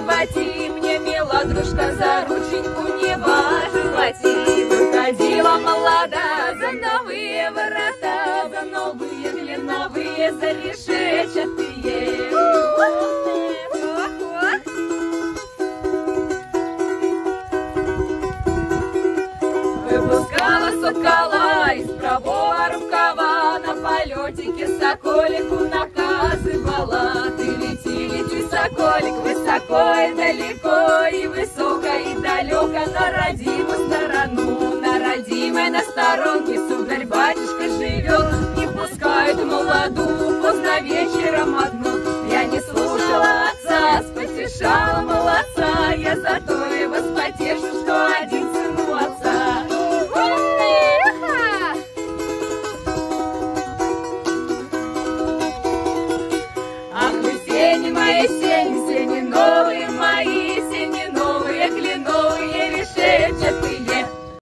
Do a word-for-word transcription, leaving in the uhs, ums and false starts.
животе, мне мила дружка за рученьку не животе. Выходила молода за новые ворота, за новые кленовые, за решетчатые. Выпускала сокола из правого рукава, на полетике соколику наказывала. Ты лети, лети, соколик, высоко и далеко, и высоко и далеко на родимую сторону. На родимой на сторонке сударь батюшка живет, не пускают молоду поздно вечером одну. Я не слушала отца, спотешала молодца, я зато его спотешу, что один сын у отца. Ах, вы сени мои,